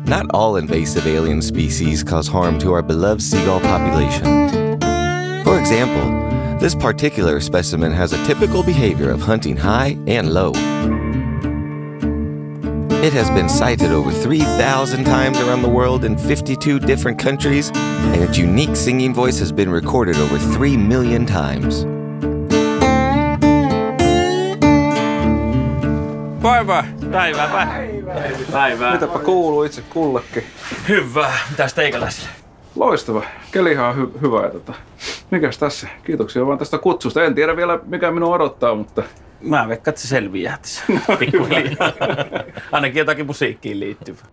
not all invasive alien species cause harm to our beloved seagull population. For example, this particular specimen has a typical behavior of hunting high and low. It has been sighted over 3,000 times around the world in 52 different countries, and its unique singing voice has been recorded over 3 million times. Päivää! Päivää. Mitäpä kuuluu itse kullekin? Hyvä. Mitäs teikäläisille? Loistava. Kelihan on hyvä. Mikäs tässä? Kiitoksia vaan tästä kutsusta. En tiedä vielä mikä minua odottaa, mutta... Mä veikkaan, että se selviää tässä pikkuhiljaa. Ainakin jotakin musiikkiin liittyvää.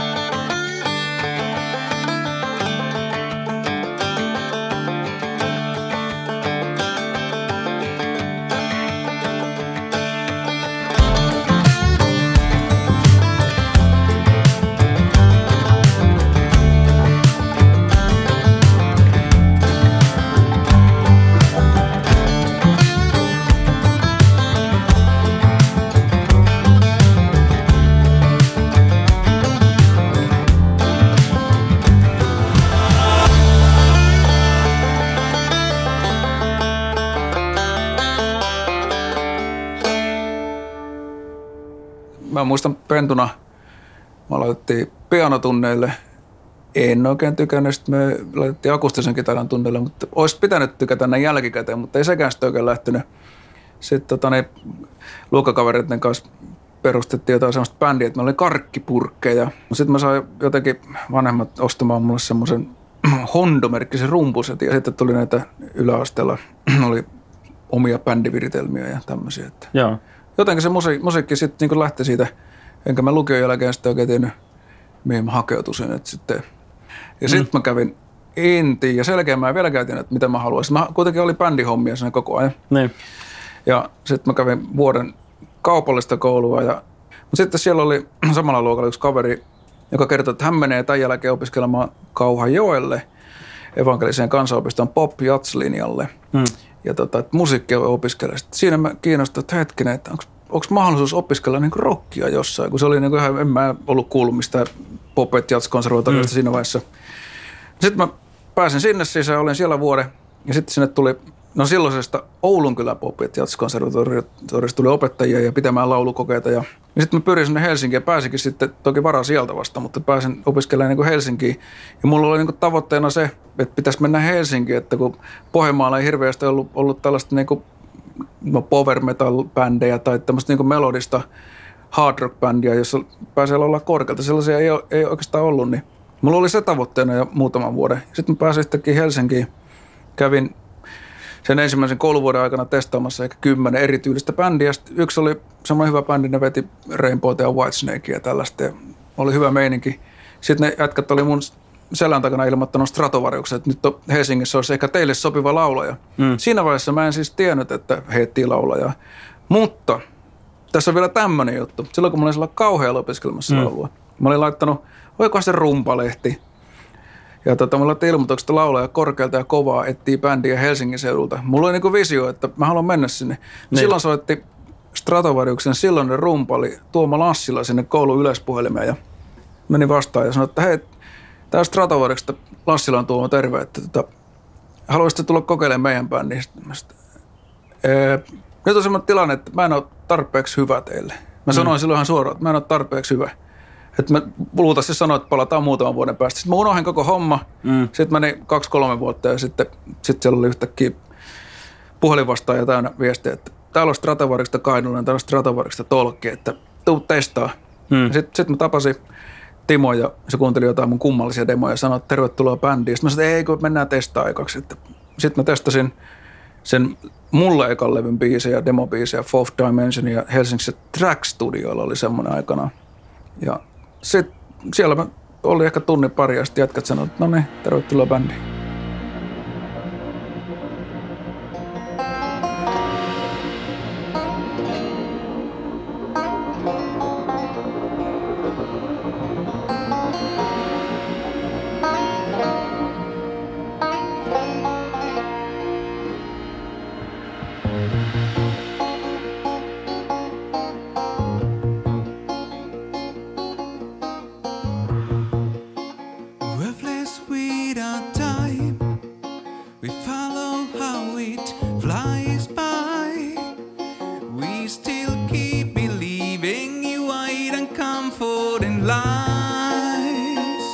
Mä muistan pentuna, me laitettiin pianotunneille. En oikein tykännyt, sitten me laitettiin akustisen kitaran tunneille, mutta olisi pitänyt tykätä näin jälkikäteen, mutta ei sekään sitten oikein lähtenyt. Sitten luokkakavereiden kanssa perustettiin jotain sellaista bändiä, että meillä oli karkkipurkkeja. Sitten mä sain jotenkin vanhemmat ostamaan mulle semmoisen Hondo-merkkisen rumpusetin ja sitten tuli näitä yläasteella, oli omia bändiviritelmiä ja tämmöisiä. Joo. Jotenkin se musiikki sitten niin lähti siitä, enkä mä lukion jälkeen sitten oikein tiennyt, mihin mä hakeutuisin. Sitten mä kävin intiin ja selkeä mä en vieläkään tiennyt, että mitä mä haluaisin. Mä kuitenkin oli bändihommia siinä koko ajan. Niin. Ja sitten mä kävin vuoden kaupallista koulua. Mutta sitten siellä oli samalla luokalla yksi kaveri, joka kertoi, että hän menee tämän jälkeen opiskelemaan Kauhajoelle evankeliseen kansanopiston pop-jats-linjalle. Ja että musiikkia voi opiskella. Sitten siinä mä kiinnostin, että hetkinen, että onko mahdollisuus opiskella niin kuin rockia jossain, kun se oli niin kuin ihan, en mä ollut kuullut mistään pop-jats-konservatoriosta siinä vaiheessa. Sitten mä pääsin sinne sisään, olin siellä vuoden ja sitten sinne tuli, silloisesta Oulunkylän pop-jats-konservatoriosta tuli opettajia ja pitämään laulukokeita. Ja sitten mä pyrin sinne Helsinkiin ja pääsinkin sitten, toki varaa sieltä vasta, mutta pääsin opiskelemaan niin kuin Helsinkiin. Ja mulla oli niin kuin tavoitteena se, että pitäisi mennä Helsinkiin, että kun Pohjanmaalla ei hirveästi ollut tällaista niin kuin power metal-bändejä tai tämmöistä niin kuin melodista hard rock-bändiä, jossa pääsee olla korkealta. Sellaisia ei oikeastaan ollut, niin mulla oli se tavoitteena jo muutaman vuoden. Sitten mä pääsin yhtäkkiä Helsinkiin, kävin sen ensimmäisen kouluvuoden aikana testaamassa ehkä 10 erityylistä bändiä. Sitten yksi oli semmoinen hyvä bändi, ne veti Rainbowta ja Whitesnakea ja tällaista. Ja oli hyvä meininki. Sitten ne jätkät oli mun selän takana ilmoittanut Stratovariuksen, että nyt Helsingissä olisi ehkä teille sopiva laulaja. Siinä vaiheessa mä en siis tiennyt, että he etsii laulajaa. Mutta tässä on vielä tämmöinen juttu. Silloin kun mä olin siellä kauhealla opiskelemassa laulua, mä olin laittanut, oikohan se Rumpalehti. Ja mä laitin ilmoitukset, että laulaja korkealta ja kovaa etsii bändiä Helsingin seudulta. Mulla oli niinku visio, että mä haluan mennä sinne. Niin. Silloin soitti Stratovariuksen silloinen rumpali Tuomo Lassila sinne koulun yleispuhelimeen ja meni vastaan ja sanoi, että hei, tää on Stratovariuksesta, Lassila on Tuomo, terve, että haluaisitte tulla kokeilemaan meidän bändiä? Nyt on semmoinen tilanne, että mä en ole tarpeeksi hyvä teille. Mä sanoin silloin ihan suoraan, että mä en ole tarpeeksi hyvä. Että mä luultavasti sanoin, että palataan muutaman vuoden päästä. Sitten mä unohdin koko homma. Sitten meni 2-3 vuotta ja sitten siellä oli yhtäkkiä puhelinvastaaja täynnä viestiä, että täällä on Stratovariuksesta Kainuulainen, täällä on Stratovariuksesta Tolkki, että tuu testaa. Sitten mä tapasin Timo ja se kuunteli jotain mun kummallisia demoja ja sanoi, että tervetuloa bändiin. Sitten mä sanoin, että ei kun mennään testaa aikaksi. Sitten mä testasin sen mulle ekan levyn biisejä, demobiisejä, Fourth Dimension ja Helsingissä Track Studioilla oli semmoinen aikana. Ja sitten siellä mä olin ehkä tunnin pari ja sitten jätkät sanoivat, että no niin, tervetuloa bändiin. food and lies.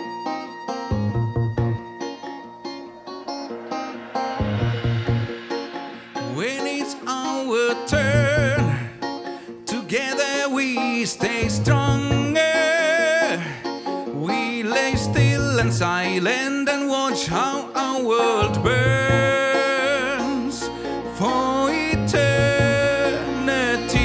When it's our turn, together we stay stronger. We lay still and silent and watch how our world burns for eternity.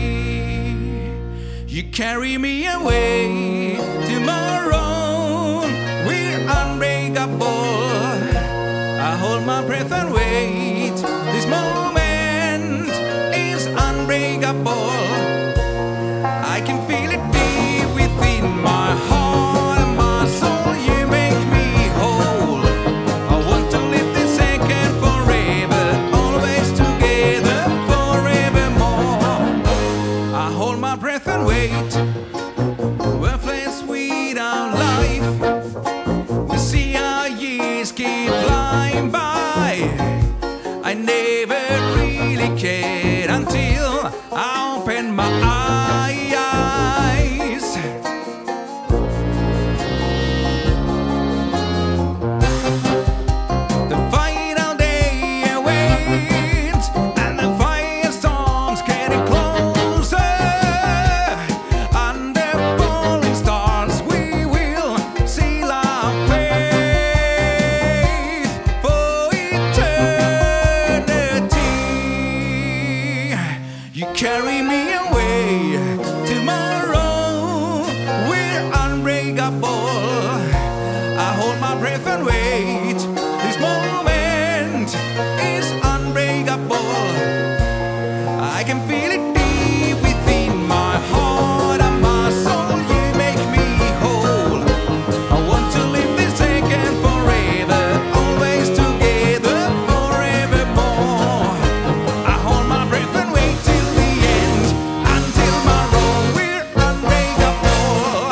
You carry me away tomorrow. We're unbreakable. I hold my breath and wait. This moment is unbreakable. I can feel it deep within my heart and my soul. You make me whole. I want to live this second forever, always together forevermore. I hold my breath and wait. Worthless without life. We see our years keep flying by. I never really cared until I opened my eyes. The final day awaits, and the firestorm's getting closer. Under falling stars, we will seal our faith for eternity. You carry me away tomorrow. We're unbreakable. I hold my breath and wait. This moment is unbreakable. I can feel it deep within my heart and my soul. You make me whole. I want to live this second forever, always together forevermore. I hold my breath and wait till the end. Until tomorrow, we're unbreakable.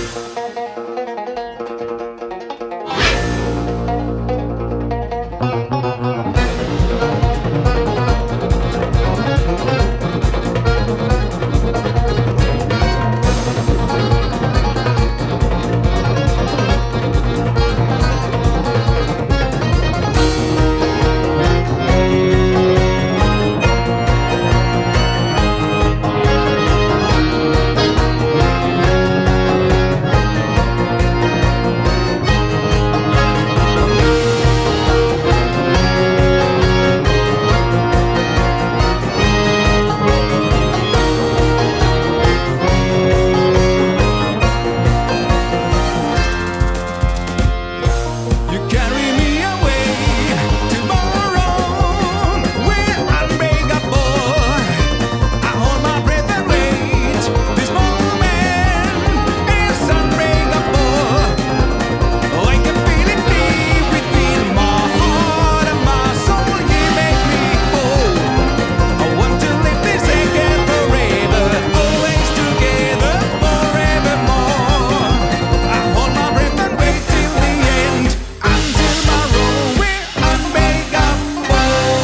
You carry me away tomorrow. We're unbreakable. I hold my breath and wait. This moment is unbreakable. Oh, I can feel it deep within my heart and my soul. You make me whole. I want to live this second forever, always together forevermore. I hold my breath and wait till the end. Until tomorrow, we're unbreakable.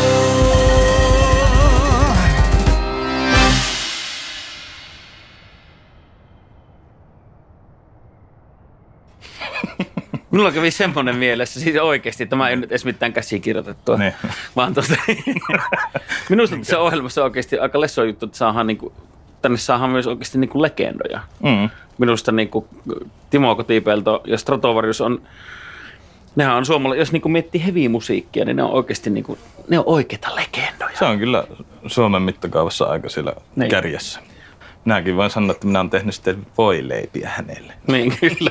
Minulla kävi semmoinen mielessä, siis oikeasti, tämä ei nyt edes mitään käsikirjoitettua, Niin. vaan minusta tässä ohjelmassa oikeasti aika lesso juttu, että saadaan tänne saadaan myös oikeasti legendoja. Minusta Timo Kotipelto ja Stratovarius nehän on suomalaisia, jos miettii heavy-musiikkia, niin ne on oikeasti ne on oikeita legendoja. Se on kyllä Suomen mittakaavassa aika siellä kärjessä. Minäkin voin sanoa, että minä olen tehnyt sitten voileipiä hänelle. Niin, kyllä.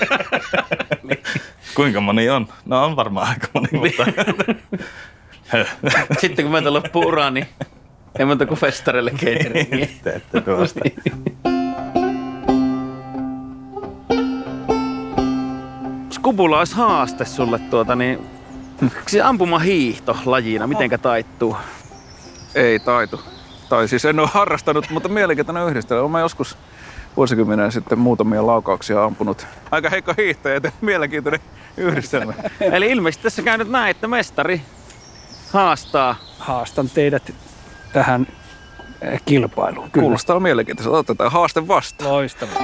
Kuinka moni on? No on varmaan aika moni, mutta... Sitten kun meiltä loppuu ura, niin ei muuta kuin festareille cateringiä. Teette tuosta. Skubulla olisi haaste sulle se ampumahiihto lajina, mitenkä taittuu? Ei taitu. Tai siis en ole harrastanut, mutta mielenkiintoinen yhdistelmä. Olen joskus vuosikymmenen sitten muutamia laukauksia ampunut. Aika heikko hiihtäjä, joten mielenkiintoinen yhdistelmä. Eli ilmeisesti tässä käy nyt näin, että mestari haastaa. Haastan teidät tähän kilpailuun. Kuulostaa mielenkiintoista. Otetaan haaste vastaan. Loistavaa.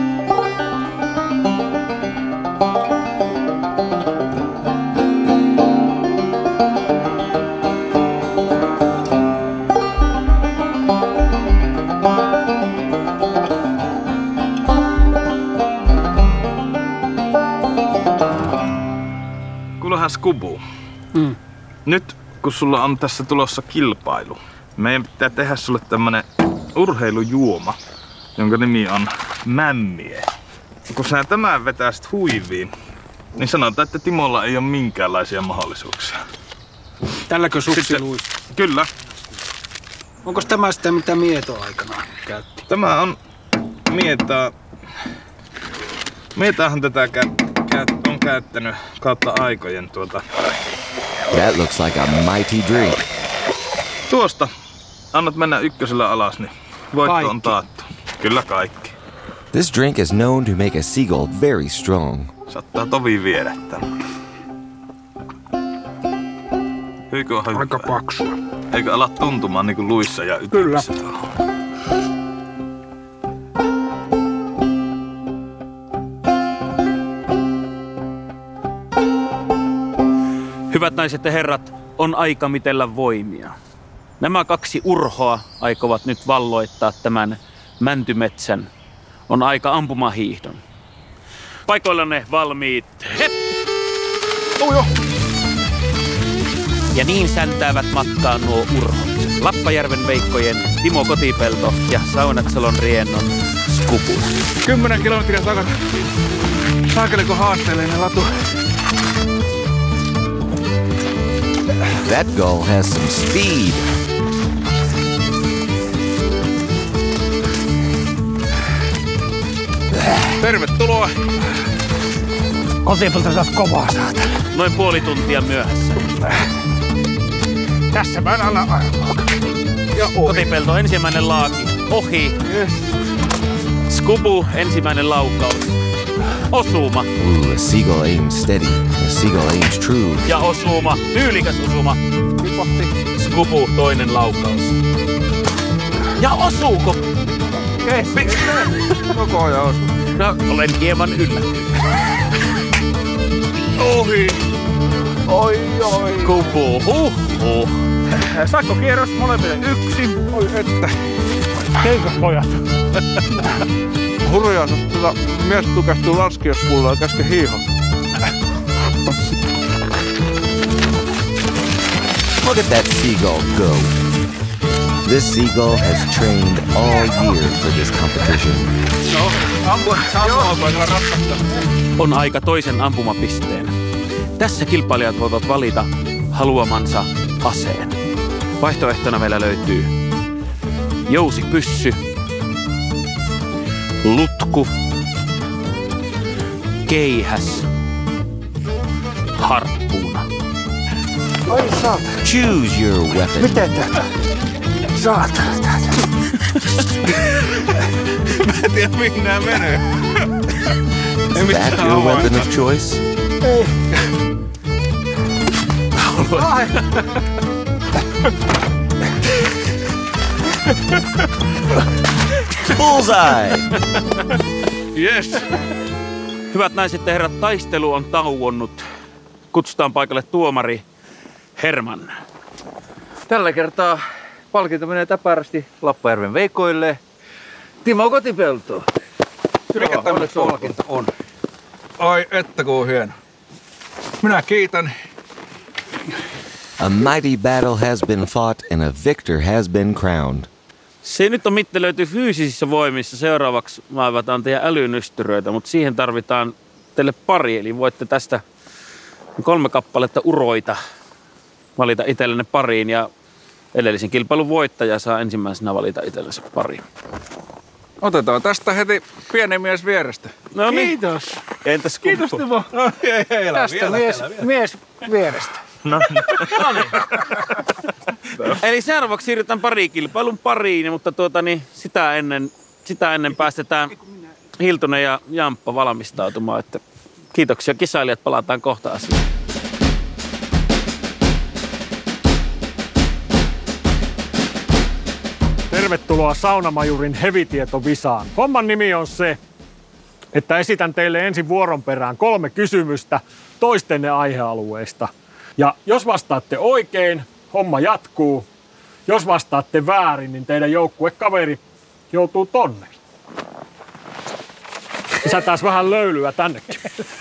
Kuulehan Skubu. Nyt kun sulla on tässä tulossa kilpailu, meidän pitää tehdä sulle tämmönen urheilujuoma, jonka nimi on mämmie. Kun sä tämän vetäisit huiviin, niin sanotaan, että Timolla ei ole minkäänlaisia mahdollisuuksia. Tälläkö suksi luista? Kyllä. Onko tämä sitä, mitä Mieto aikanaan käytti? Tämä on Mietaa. Mietaahan tätä on käyttänyt kautta aikojen That looks like a mighty drink. Tuosta annat mennä ykkösellä alas, niin voitto Kaikki. on taattu. Kyllä kaikki. This drink is known to make a seagull very strong. Saattaa tovi viedä tämän. Hyykö on hyvä? Aika paksua. Eikö ala tuntumaan niinku luissa ja ytimessä? Kyllä. Hyvät naiset ja herrat, on aika mitellä voimia. Nämä kaksi urhoa aikovat nyt valloittaa tämän mäntymetsän. On aika ampumahiihdon. Paikoillanne valmiit. Hep! Ja niin säntäävät matkaan nuo urhot. Lappajärven Veikkojen Timo Kotipelto ja Saunatsalon Riennon Skubu. 10 kilometriä takana. Saakeliko haasteellinen latu? That gull has some speed. Tervetuloa. Kotipelto, sä oot kovaa saatana. Noin puoli tuntia myöhässä. Tässä mä en anna arvoa. Kotipelto ensimmäinen laaki. Ohi. Yes. Skubu ensimmäinen laukaus. Osuma. Ooh, a seagull aims steady. A seagull aims true. Ja osuma. Tyylikäs osuma. Tipahti. Skubu toinen laukaus. Ja osuuko? Koko ajan osu. No, olen hieman yllättynyt. Ohi. Oi. Skubu. Sakkokierros molemmille 1. Oi että. Eikös pojat? Hurjaa, mies tukastuu laskiaspulloa käske hiiho. Look at that seagull go. This seagull has trained all year for this competition. No, ampua paikalla ratkasta. On aika toisen ampumapisteen. Tässä kilpailijat voivat valita haluamansa aseen. Vaihtoehtona meillä löytyy jousipyssy, lutku, keihäs, harppuuna. Oi saatana. Choose your weapon. Miten tää? Saatana täältä. Mä en tiedä mihin nää menee. Is that your weapon of choice? Ei. Ai. Bullseye! Yes. Hyvät naiset ja herrat, taistelu on tauonnut. Kutsutaan paikalle tuomari Herman. Tällä kertaa palkinto menee täpärästi Lappajärven Veikoille. Timo Kotipelto. Mikä tämmönen palkinto on? Ai että kun on hieno. Minä kiitän. A mighty battle has been fought and a victor has been crowned. Se nyt on mittelöity fyysisissä voimissa. Seuraavaksi vaivataan teidän älynystyröitä, mutta siihen tarvitaan teille pari. Eli voitte tästä 3 kappaletta uroita valita itsellenne pariin ja edellisen kilpailun voittaja saa ensimmäisenä valita itsellensä pariin. Otetaan tästä heti pieni mies vierestä. No niin. Kiitos. Entäs Skubu? Kiitos Timo. Ei, Tästä mies vierestä. No niin. Eli seuraavaksi siirrytään parikilpailun pariin, mutta sitä ennen päästetään Hiltunen ja Jamppa valmistautumaan. Että kiitoksia kisailijat, palataan kohta asiaan. tervetuloa Saunamajurin hevitietovisaan. Homman nimi on se, että esitän teille ensin vuoron perään 3 kysymystä toistenne aihealueista. Ja jos vastaatte oikein, homma jatkuu. Jos vastaatte väärin, niin teidän joukkuekaveri joutuu tonne. Lisätään vähän löylyä tännekin.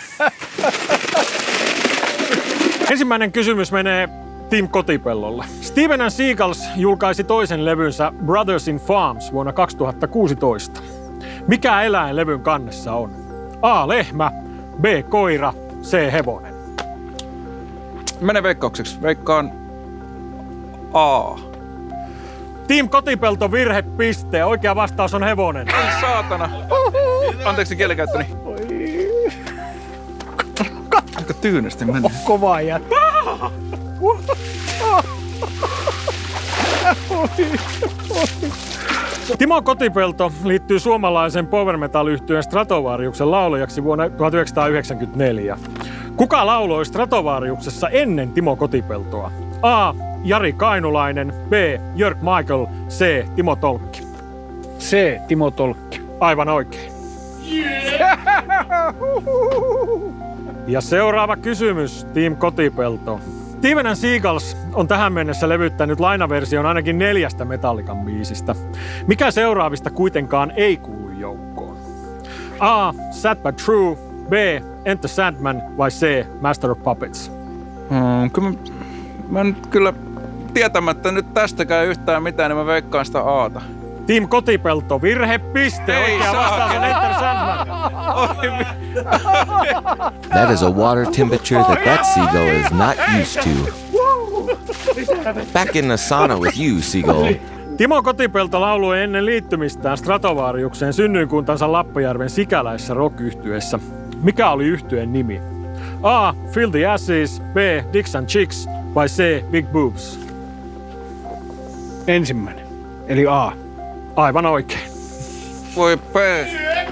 Ensimmäinen kysymys menee Timo Kotipellolle. Seagulls julkaisi toisen levynsä Brothers in Farms vuonna 2016. Mikä eläin levyn kannessa on? A. Lehmä, B. Koira, C. Hevonen. Mene veikkaukseksi. Veikkaan A. Timo Kotipelto virhepiste. Oikea vastaus on hevonen. Ei saatana. Anteeksi kielikäyttöni. Aika tyynesti meni. Kova jättä. Timo Kotipelto liittyy suomalaisen power metal-yhtyeen Stratovariuksen laulajaksi vuonna 1994. Kuka lauloi Stratovariuksessa ennen Timo Kotipeltoa? A. Jari Kainulainen, B. Jörg Michael, C. Timo Tolkki. C. Timo Tolkki. Aivan oikein. Ja seuraava kysymys, Timo Kotipelto. Seagulls on tähän mennessä levyttänyt lainaversion ainakin 4 Metallican biisistä. Mikä seuraavista kuitenkaan ei kuulu joukkoon? A. Sad But True, B. Enter Sandman vai C. Master of Puppets? Mä nyt kyllä tietämättä nyt tästäkään yhtään mitään, niin mä veikkaan sitä Aata. Timo Kotipelto, virhepiste. Oikea vastaus on Enter Sandman. That is a water temperature that seagull is not used to. Back in the sauna with you, seagull. Timo Kotipelto lauloi ennen liittymistään Stratovariukseen synnyinkuntansa Lappajärven Sikäläisessä rock-yhtyeessä. Mikä oli yhtyeen nimi? A. Filthy Asses, B. Dicks and Chicks vai C. Big Boobs? Ensimmäinen, eli A. Aivan oikein. Voi pee.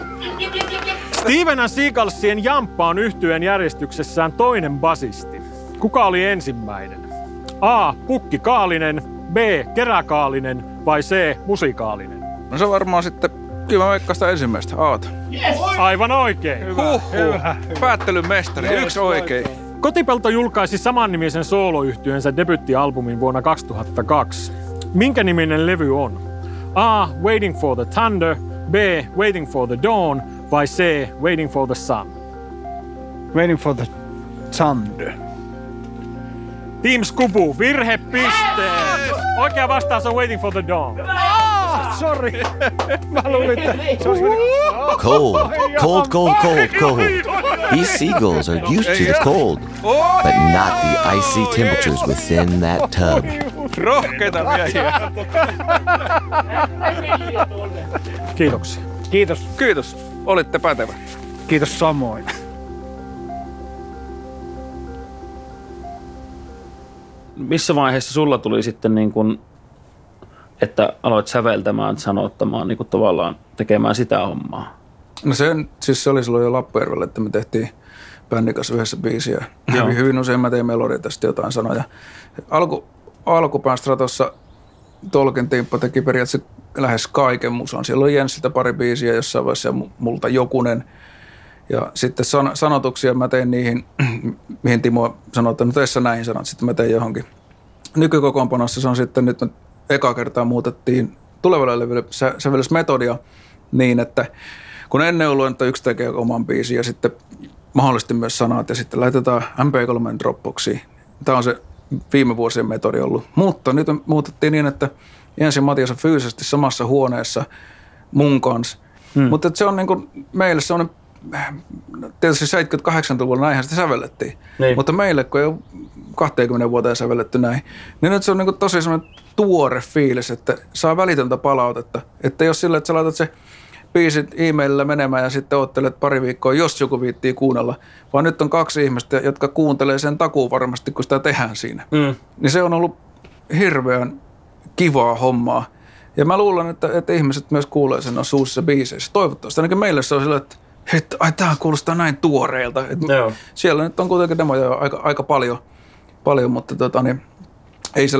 Seagullsien Jamppa on yhtyeen järjestyksessään toinen basisti. Kuka oli ensimmäinen? A. Pukki Kaalinen, B. Keräkaalinen vai C. Musikaalinen? No se on varmaan sitten, kyllä mä veikkaan sitä ensimmäistä Aata. Yes. Aivan oikein. Hyvä. Päättelyn mestari, yksi oikein. Kotipelto julkaisi samannimisen sooloyhtyensä debyttialbumin vuonna 2002. Minkä niminen levy on? A. Waiting for the Thunder, B. Waiting for the Dawn vai C. Waiting for the Sun? Waiting for the Thunder. Team Skubu, virhepiste. Oikea vastaus on Waiting for the Dawn. Sorry. Mä luulin, että se olisi Cold. These seagulls are used to the cold, but not the icy temperatures within that tub. Rohkeita miehiä. Kiitoksia. Kiitos. Kiitos. Olitte pätevä. Kiitos samoin. Missä vaiheessa sulla tuli sitten niin kuin, että aloit säveltämään, sanottamaan, niin kuin tavallaan tekemään sitä hommaa? No se oli silloin jo Lappajärvellä, että me tehtiin bändin kanssa yhdessä biisiä. Hyvin usein mä tein melodioita sitten jotain sanoja. Alkupään Stratossa Tolkin Timppa teki periaatteessa lähes kaiken musan. Siellä oli Jenssiltä pari biisiä, jossain vaiheessa multa jokunen. Ja sitten sanotuksia mä tein niihin, mihin Timo sanoi, että no teissä näihin sanat. Sitten mä tein johonkin. Nykykokoonpanossa se on sitten, nyt me eka kertaa muutettiin tulevalle levylle sävellysmetodia niin, että kun ennen ollut, että yksi tekee oman biisin ja sitten mahdollisesti myös sanat ja sitten laitetaan MP3 Dropboxiin. Tämä on se viime vuosien metodi ollut. Mutta nyt muutettiin niin, että Jens ja Matias on fyysisesti samassa huoneessa mun kanssa. Mutta se on niin kuin meille sellainen, tietysti 70-80-luvulla näinhän sitä sävellettiin. Niin. Mutta meille, kun ei ole 20 vuoteen sävelletty näin, niin nyt se on niin kuin tosi sellainen tuore fiilis, että saa välitöntä palautetta. Että jos sillä, että sä laitat se biisit e-maililla menemään ja sitten oottelet pari viikkoa, jos joku viittii kuunnella, vaan nyt on 2 ihmistä, jotka kuuntelee sen takuun varmasti, kun sitä tehdään siinä. Niin se on ollut hirveän kivaa hommaa. Ja mä luulen, että ihmiset myös kuulee sen noissa uusissa biiseissä. Toivottavasti ainakin meille se on sillä, että ai tää kuulostaa näin tuoreelta. Siellä nyt on kuitenkin demoja aika paljon, mutta niin, ei se levy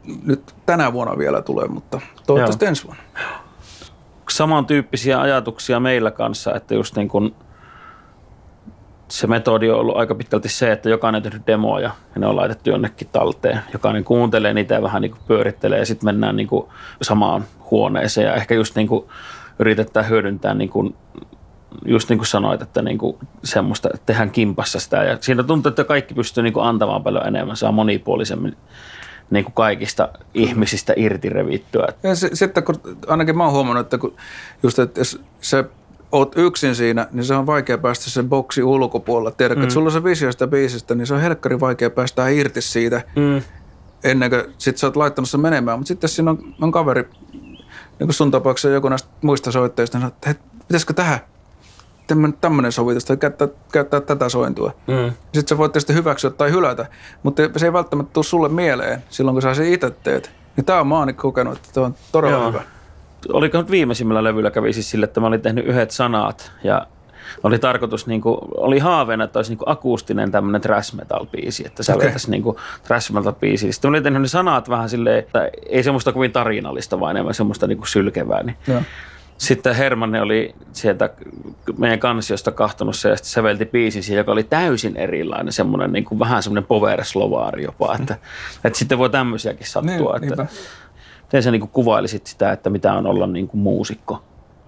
nyt tänä vuonna vielä tule, mutta toivottavasti ensi vuonna. Samantyyppisiä ajatuksia meillä kanssa, että just niin kuin se metodi on ollut aika pitkälti se, että jokainen on tehnyt demoja ja ne on laitettu jonnekin talteen. Jokainen kuuntelee niitä ja vähän niin kuin pyörittelee ja sitten mennään niin kuin samaan huoneeseen ja ehkä just niin kuin yritetään hyödyntää niin kuin, just niin kuin sanoit, että niin kuin semmoista, että tehdään kimpassa sitä ja siinä tuntuu, että kaikki pystyy niin kuin antamaan paljon enemmän, saa monipuolisemmin niin kuin kaikista ihmisistä irti revittyä. Ja sitten kun ainakin mä oon huomannut, että että jos se oot yksin siinä, niin se on vaikea päästä sen boksi ulkopuolella. Tiedätkö, että sulla on se visio sitä biisistä, niin se on helkkari vaikea päästä irti siitä ennen kuin sit sä oot laittanut sen menemään. Mutta sitten siinä on kaveri, niin kuin sun tapauksessa joku näistä muista soitteista, niin että pitäisikö tämmöinen sovitus tai käyttää tätä sointua. Sitten sä voit tietysti hyväksyä tai hylätä, mutta se ei välttämättä tule sulle mieleen silloin, kun sä sen itse teet. Niin tää on mä ainakin kokenut, että tämä on todella hyvä. Oliko nyt viimeisimmällä levyllä kävi siis sille, että mä olin tehnyt yhdet sanat ja oli tarkoitus, niin kuin, oli haaveena, että olisi niin kuin akustinen tämmöinen thrash metal-biisi, että sä vetäisi niin kuin thrash metal-biisi. Sitten mä olin tehnyt ne sanat vähän silleen, että ei semmoista kovin tarinallista, vaan enemmän semmoista niin kuin sylkevää. Niin. Sitten Hermanne oli sieltä meidän kansiosta kahtonut se ja sitten sävelti biisin, joka oli täysin erilainen, semmoinen niin kuin vähän semmoinen power-slovaari jopa, että sitten voi tämmöisiäkin sattua. Niin, että, miten sä niin kuin kuvailisit sitä, että mitä on olla niin kuin muusikko?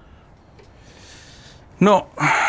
No,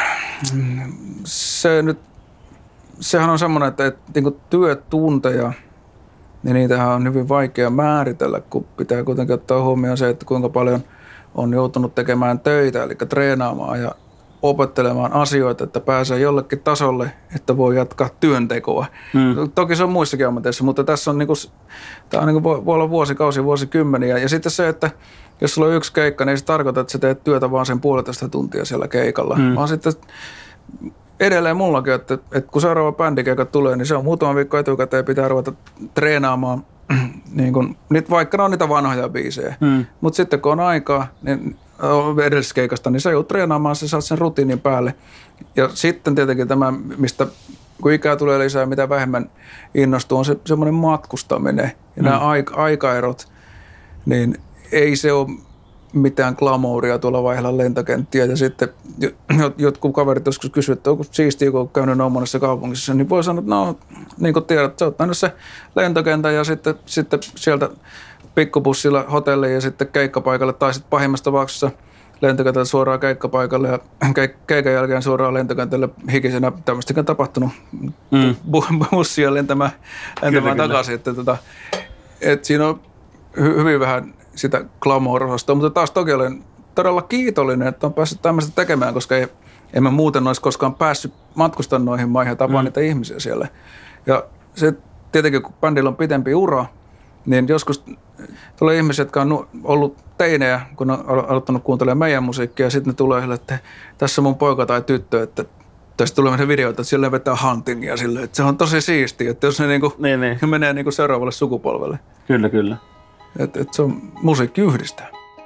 sehän on semmoinen, että niin kuin työtunteja, niin niitähän on hyvin vaikea määritellä, kun pitää kuitenkin ottaa huomioon se, että kuinka paljon on joutunut tekemään töitä, eli treenaamaan ja opettelemaan asioita, että pääsee jollekin tasolle, että voi jatkaa työntekoa. Toki se on muissakin ammateissa, mutta tässä on tämä voi olla vuosikausia, vuosikymmeniä. Ja sitten se, että jos sulla on yksi keikka, niin se tarkoittaa, että sä teet työtä vaan sen 1,5 tuntia siellä keikalla. Vaan sitten edelleen mullakin, että kun seuraava bändikeikka tulee, niin se on muutama viikko etukäteen pitää ruveta treenaamaan. Niin kun, vaikka ne on niitä vanhoja biisejä. Mutta sitten kun on aikaa niin edellisessä keikasta, niin sä joudut treenaamaan, sä saat sen rutiinin päälle. Ja sitten tietenkin tämä, mistä kun ikää tulee lisää, mitä vähemmän innostuu, on semmoinen matkustaminen. Ja nämä aikaerot, niin ei se ole mitään glamouria tuolla vaihella lentokenttiä. Ja sitten jotkut kaverit joskus kysyvät, että onko siistiä, kun on käynyt noin monessa kaupungissa, niin voi sanoa, että no, niin kuin tiedät, sä oot nähnyt se lentokentän ja sitten sieltä pikkubussilla hotelliin ja sitten keikkapaikalle tai sitten pahimmassa tapauksessa lentokentältä suoraan keikkapaikalle ja keikan jälkeen suoraan lentokentälle hikisenä. Tämmöistäkin on tapahtunut bussia lentämään takaisin. Että siinä on hyvin vähän sitä glamour-osastoa, mutta taas toki olen todella kiitollinen, että on päässyt tämmöistä tekemään, koska emme muuten olisi koskaan päässyt matkustamaan noihin maihin ja tapaan niitä ihmisiä siellä. Ja se tietenkin, kun bändillä on pitempi ura, niin joskus tulee ihmisiä, jotka on ollut teinejä, kun on aloittanut kuuntelemaan meidän musiikkia, ja sitten ne tulee sille, että tässä on mun poika tai tyttö, että tästä tulee meidän videoita, että siellä vetää huntingia silleen, että se on tosi siistiä, että jos ne menee niinku seuraavalle sukupolvelle. Kyllä. Että se on musiikki yhdistää.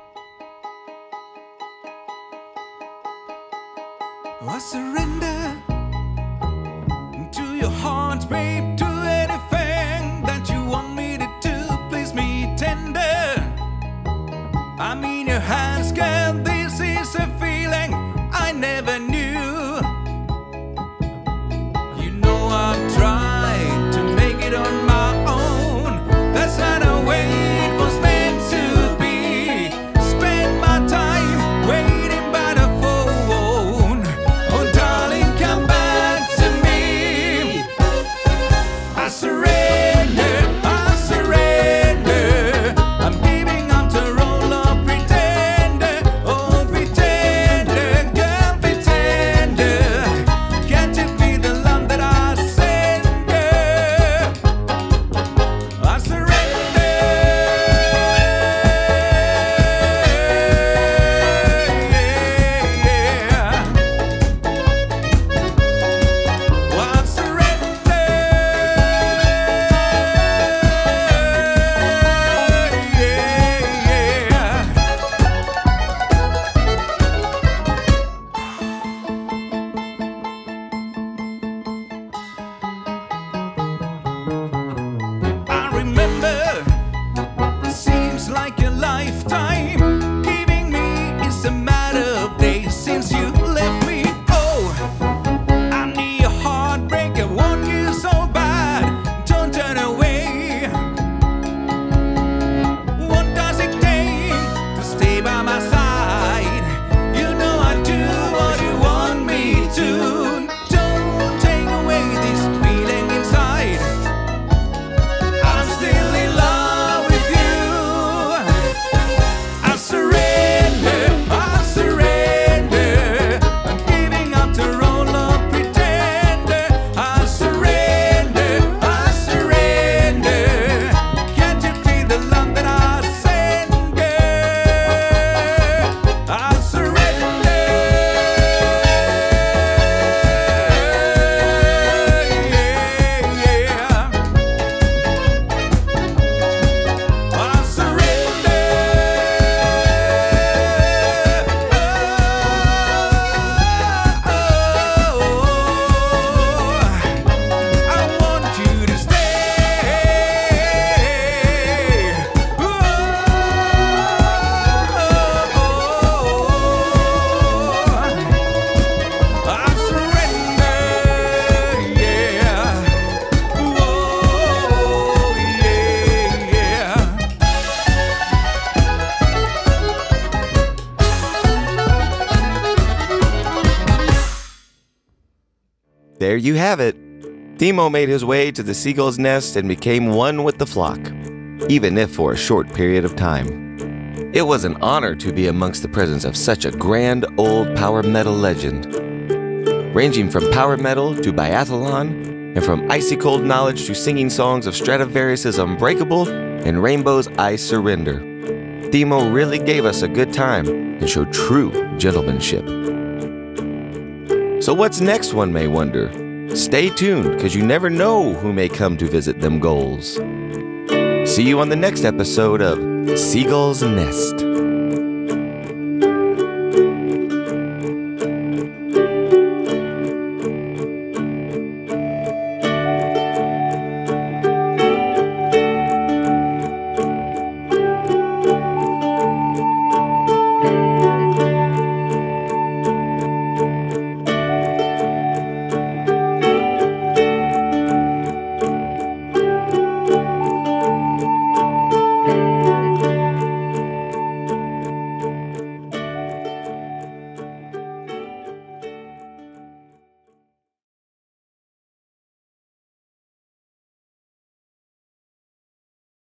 I surrender to your heart, babe, to anything that you want me to do. Please me tender. I'm in your hands, girl. This is a feeling I never knew. You know I've tried to make it on my own. That's not a way it was meant to be. Spend my time waiting by the phone. Oh, darling, come back to me. I surrender. I'm giving up the role of pretend. lifetime. Giving me is a matter of days since you left me. Oh, I need a heartbreak. I want you so bad. Don't turn away. What does it take to stay by my side? You know I do what you want me to. Don't take away this feeling inside. I'm still in love with you. I surrender, I surrender. I'm giving up the role of pretender. I surrender, I surrender. Can't you feel the love that I send, girl? I surrender. Yeah. I surrender. I want you to stay. I surrender. Yeah. Yeah. There you have it. Timo made his way to the Seagulls Nest and became one with the flock, even if for a short period of time. It was an honor to be amongst the presence of such a grand old power metal legend. Ranging from power metal to Biathlon, and from icy cold knowledge to singing songs of Stratovarius' Unbreakable and Rainbow's I Surrender. Timo really gave us a good time and showed true gentlemanship. So what's next, one may wonder? Stay tuned, because you never know who may come to visit them goals. See you on the next episode of Seagulls Nest.